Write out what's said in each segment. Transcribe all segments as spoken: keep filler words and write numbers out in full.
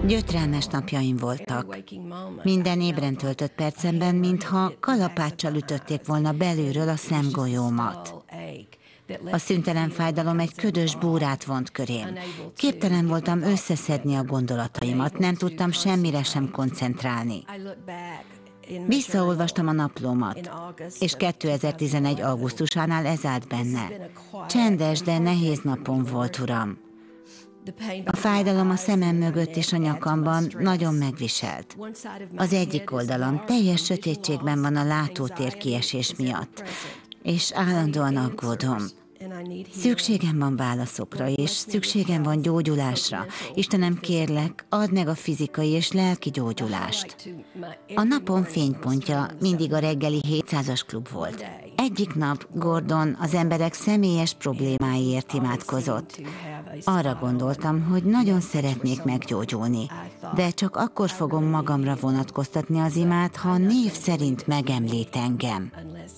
Gyötrelmes napjaim voltak. Minden ébren töltött percemben, mintha kalapáccsal ütötték volna belülről a szemgolyómat. A szüntelen fájdalom egy ködös búrát vont körém. Képtelen voltam összeszedni a gondolataimat, nem tudtam semmire sem koncentrálni. Visszaolvastam a naplómat, és kétezer-tizenegy. augusztusánál ez állt benne. Csendes, de nehéz napom volt, Uram. A fájdalom a szemem mögött és a nyakamban nagyon megviselt. Az egyik oldalam teljes sötétségben van a látótér kiesés miatt, és állandóan aggódom. Szükségem van válaszokra, és szükségem van gyógyulásra. Istenem, kérlek, add meg a fizikai és lelki gyógyulást. A napom fénypontja mindig a reggeli hétszázas klub volt. Egyik nap Gordon az emberek személyes problémáiért imádkozott. Arra gondoltam, hogy nagyon szeretnék meggyógyulni, de csak akkor fogom magamra vonatkoztatni az imát, ha név szerint megemlít engem.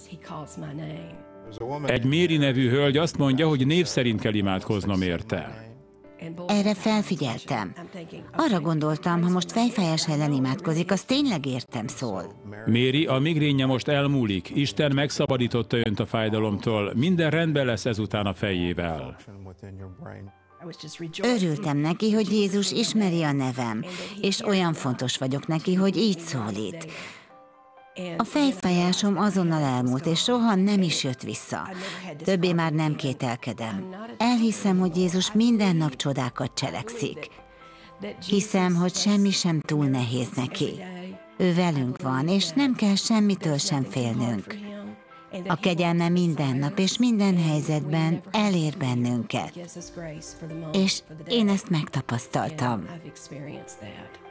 Egy Mary nevű hölgy azt mondja, hogy név szerint kell imádkoznom érte. Erre felfigyeltem. Arra gondoltam, ha most fejfájás ellen imádkozik, az tényleg értem szól. Mary, a migrénje most elmúlik. Isten megszabadította önt a fájdalomtól. Minden rendben lesz ezután a fejével. Örültem neki, hogy Jézus ismeri a nevem, és olyan fontos vagyok neki, hogy így szólít. A fejfájásom azonnal elmúlt, és soha nem is jött vissza. Többé már nem kételkedem. Elhiszem, hogy Jézus minden nap csodákat cselekszik. Hiszem, hogy semmi sem túl nehéz neki. Ő velünk van, és nem kell semmitől sem félnünk. A kegyelme minden nap és minden helyzetben elér bennünket. És én ezt megtapasztaltam.